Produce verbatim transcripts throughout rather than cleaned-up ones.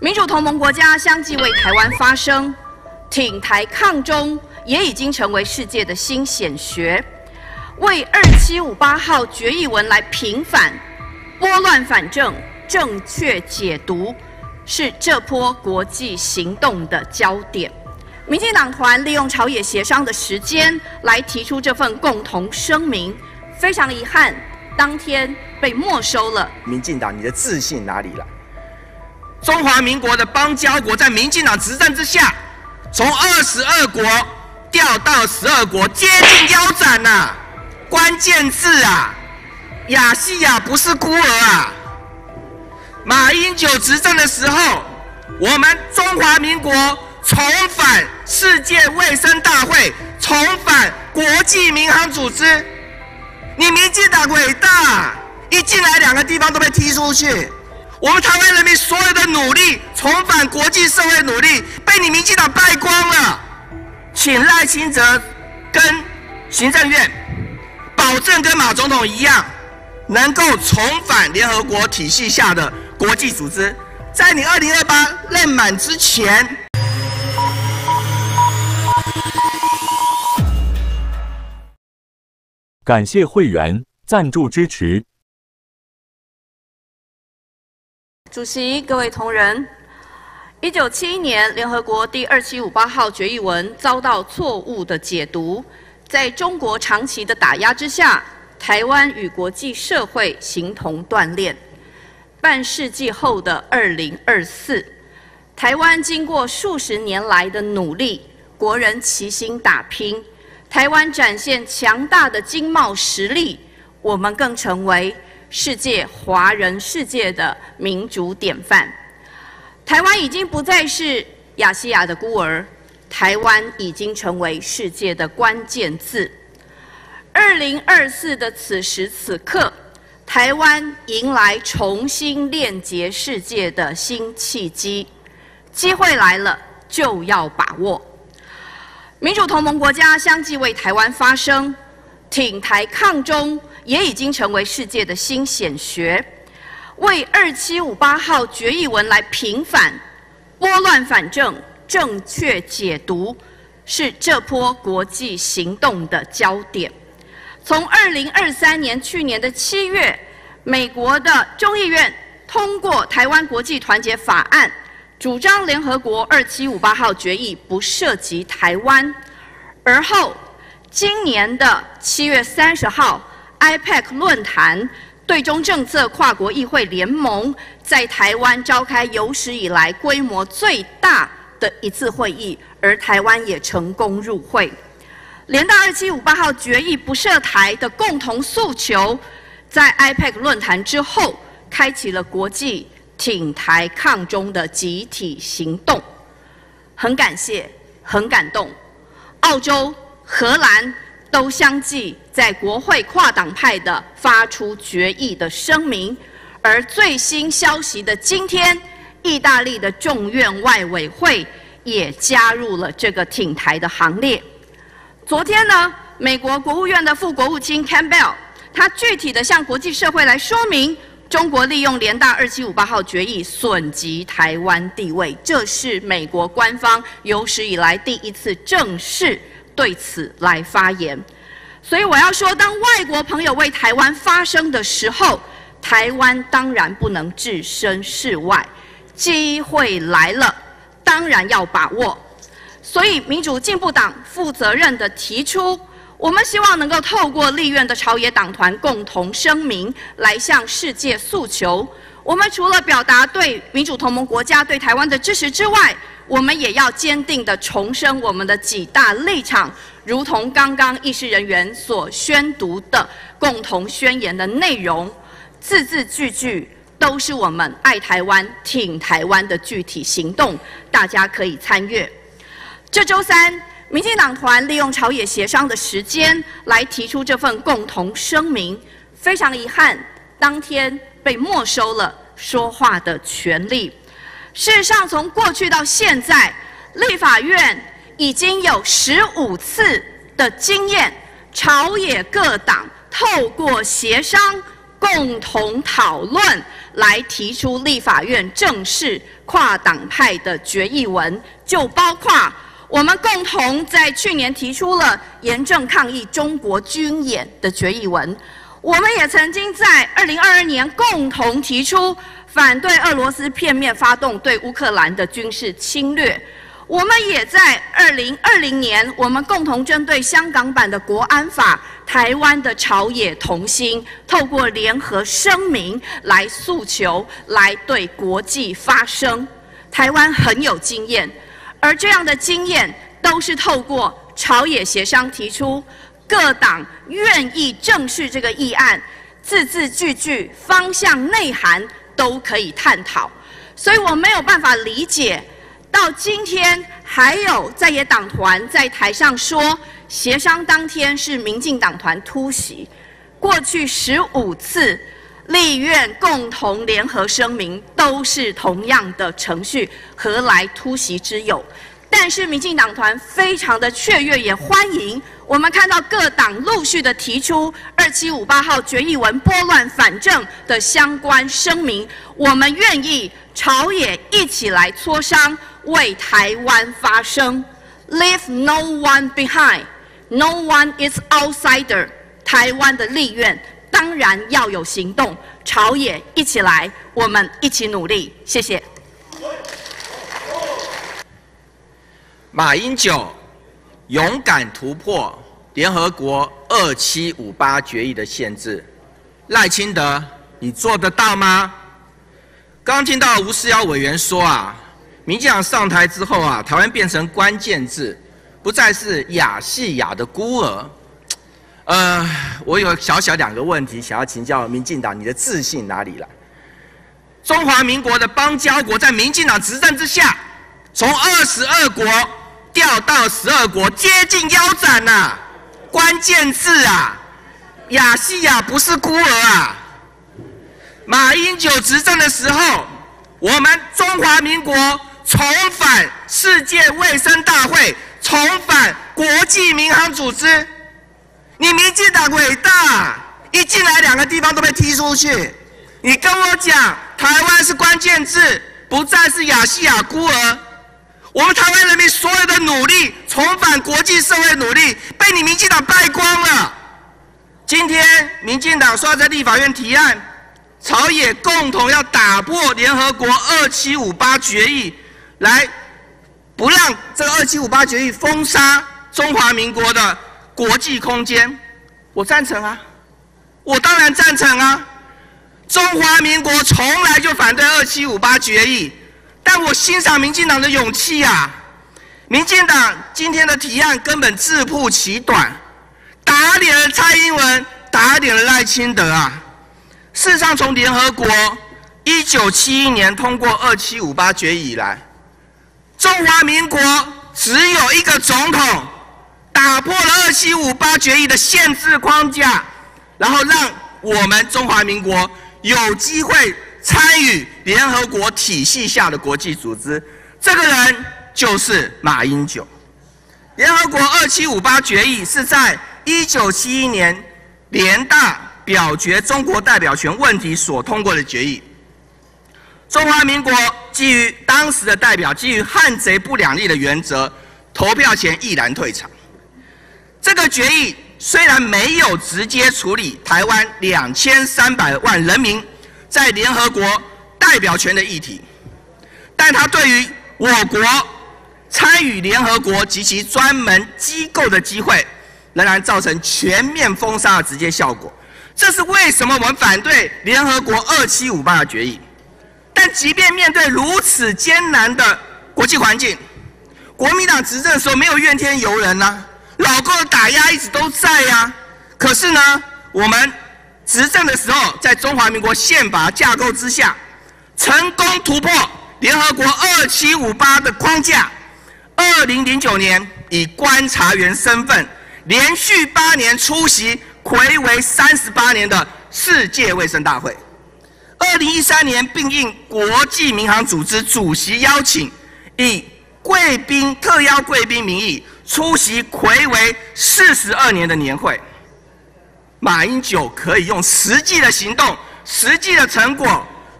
民主同盟国家相继为台湾发声，挺台抗中也已经成为世界的新显学。为二七五八号决议文来平反、拨乱反正、正确解读，是这波国际行动的焦点。民进党团利用朝野协商的时间来提出这份共同声明，非常遗憾，当天被没收了。 民进党，你的自信哪里来？ 中华民国的邦交国在民进党执政之下，从二十二国掉到十二国，接近腰斩呐、啊！关键字啊，亚细亚不是孤儿啊！马英九执政的时候，我们中华民国重返世界卫生大会，重返国际民航组织。你民进党伟大，一进来两个地方都被踢出去。我们台湾人民所有的努力，重返国际社会努力，被你民进党败光了。请赖清德跟行政院保证跟马总统一样，能够重返联合国体系下的国际组织，在你二零二八任满之前。 感谢会员赞助支持。 主席、各位同仁，一九七一年联合国第二七五八号决议文遭到错误的解读，在中国长期的打压之下，台湾与国际社会形同断裂。半世纪后的二零二四，台湾经过数十年来的努力，国人齐心打拼，台湾展现强大的经贸实力，我们更成为世界华人世界的民主典范。台湾已经不再是亚细亚的孤儿，台湾已经成为世界的关键字。二零二四的此时此刻，台湾迎来重新链接世界的新契机，机会来了就要把握。民主同盟国家相继为台湾发声，挺台抗中也已经成为世界的新显学。为二七五八号决议文来平反、拨乱反正、正确解读，是这波国际行动的焦点。从二零二三年去年的七月，美国的众议院通过《台湾国际团结法案》，主张联合国二七五八号决议不涉及台湾。而后，今年的七月三十号 ，I P E C 论坛对中政策跨国议会联盟在台湾召开有史以来规模最大的一次会议，而台湾也成功入会。联大二七五八号决议不涉台的共同诉求，在 I P E C 论坛之后，开启了国际挺台抗中的集体行动。很感谢，很感动，澳洲、荷兰都相继在国会跨党派的发出决议的声明，而最新消息的今天，意大利的众院外委会也加入了这个挺台的行列。昨天呢，美国国务院的副国务卿 Campbell， 他具体的向国际社会来说明，中国利用联大二七五八号决议损及台湾地位，这是美国官方有史以来第一次正式对此来发言。所以我要说，当外国朋友为台湾发声的时候，台湾当然不能置身事外，机会来了，当然要把握。所以民主进步党负责任地提出，我们希望能够透过立院的朝野党团共同声明，来向世界诉求。我们除了表达对民主同盟国家对台湾的支持之外，我们也要坚定地重申我们的几大立场，如同刚刚议事人员所宣读的共同宣言的内容，字字句句都是我们爱台湾、挺台湾的具体行动，大家可以参阅。这周三，民进党团利用朝野协商的时间来提出这份共同声明，非常遗憾，当天被没收了说话的权利。事实上，从过去到现在，立法院已经有十五次的经验，朝野各党透过协商、共同讨论来提出立法院正式跨党派的决议文，就包括我们共同在去年提出了严正抗议中国军演的决议文。我们也曾经在二零二二年共同提出反对俄罗斯片面发动对乌克兰的军事侵略。我们也在二零二零年，我们共同针对香港版的国安法、台湾的朝野同心，透过联合声明来诉求，来对国际发声。台湾很有经验，而这样的经验都是透过朝野协商提出，各党愿意正视这个议案，字字句句、方向、内涵都可以探讨。所以我没有办法理解。到今天，还有在野党团在台上说，协商当天是民进党团突袭。过去十五次立院共同联合声明都是同样的程序，何来突袭之有？但是民进党团非常的雀跃，也欢迎我们看到各党陆续的提出二七五八号决议文拨乱反正的相关声明，我们愿意朝野一起来磋商，为台湾发声。Leave no one behind, no one is outsider。台湾的立院当然要有行动，朝野一起来，我们一起努力。谢谢。 马英九勇敢突破联合国二七五八决议的限制，赖清德，你做得到吗？刚听到吴思瑶委员说啊，民进党上台之后啊，台湾变成关键字，不再是亚细亚的孤儿。 呃，我有小小两个问题想要请教民进党，你的自信哪里来？ 中华民国的邦交国在民进党执政之下，从二十二国掉到十二国，接近腰斩呐、啊！关键字啊，亚细亚不是孤儿啊！马英九执政的时候，我们中华民国重返世界卫生大会，重返国际民航组织。你民进党伟大，一进来两个地方都被踢出去。你跟我讲，台湾是关键字，不再是亚细亚孤儿。我们台湾人民所有的努力，重返国际社会努力，被你民进党败光了。今天民进党说要在立法院提案，朝野共同要打破联合国二七五八决议，来不让这个二七五八决议封杀中华民国的国际空间。我赞成啊，我当然赞成啊。中华民国从来就反对二七五八决议。但我欣赏民进党的勇气啊！民进党今天的提案根本自曝其短，打脸了蔡英文，打脸了赖清德啊！事实上，从联合国一九七一年通过二七五八决议以来，中华民国只有一个总统打破了二七五八决议的限制框架，然后让我们中华民国有机会参与联合国体系下的国际组织，这个人就是马英九。联合国二七五八决议是在一九七一年联大表决中国代表权问题所通过的决议。中华民国基于当时的代表基于汉贼不两立的原则，投票前毅然退场。这个决议虽然没有直接处理台湾两千三百万人民在联合国代表权的议题，但它对于我国参与联合国及其专门机构的机会，仍然造成全面封杀的直接效果。这是为什么我们反对联合国二七五八的决议。但即便面对如此艰难的国际环境，国民党执政的时候没有怨天尤人啊，老共的打压一直都在呀、啊。可是呢，我们执政的时候，在中华民国宪法架构之下，成功突破联合国二七五八的框架。二零零九年以观察员身份，连续八年出席睽违三十八年的世界卫生大会。二零一三年并应国际民航组织主席邀请，以贵宾特邀贵宾名义出席睽违四十二年的年会。马英九可以用实际的行动、实际的成果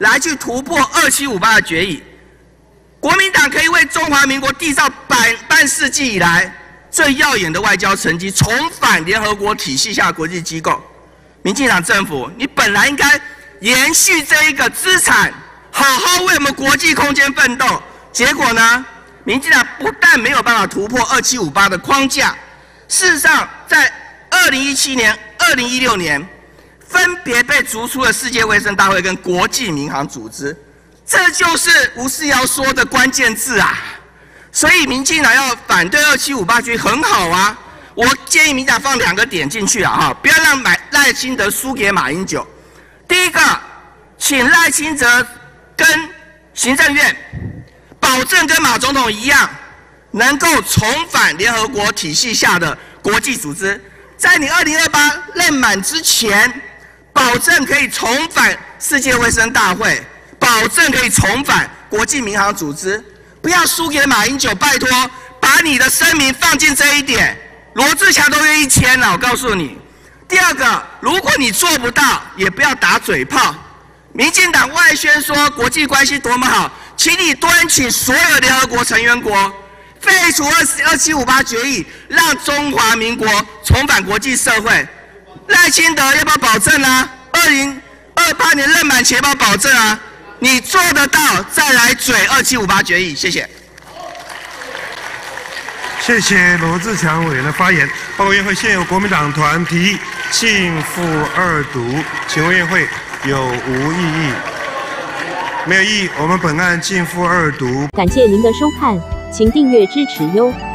来去突破二七五八的决议。国民党可以为中华民国缔造百半世纪以来最耀眼的外交成绩，重返联合国体系下的国际机构。民进党政府，你本来应该延续这一个资产，好好为我们国际空间奋斗。结果呢，民进党不但没有办法突破二七五八的框架，事实上在二零一七年、二零一六年，分别被逐出了世界卫生大会跟国际民航组织，这就是吴思瑶说的关键字啊！所以民进党要反对二七五八决议很好啊，我建议民进党放两个点进去啊，哈，不要让买赖清德输给马英九。第一个，请赖清德跟行政院保证跟马总统一样，能够重返联合国体系下的国际组织，在你二零二八任满之前，保证可以重返世界卫生大会，保证可以重返国际民航组织，不要输给马英九，拜托，把你的声明放进这一点，罗智强都愿意签了，我告诉你。第二个，如果你做不到，也不要打嘴炮。民进党外宣说国际关系多么好，请你敦请所有联合国成员国废除二七五八决议，让中华民国重返国际社会。赖清德要不要保证啊？二零二八年任满前要不要保证啊？你做得到，再来嘴二七五八决议，谢谢。 谢谢罗智强委员的发言。报告院会，现有国民党团提议逕付二读，请问院会有无异议？没有异议，我们本案逕付二读。 感谢您的收看，请订阅支持哟。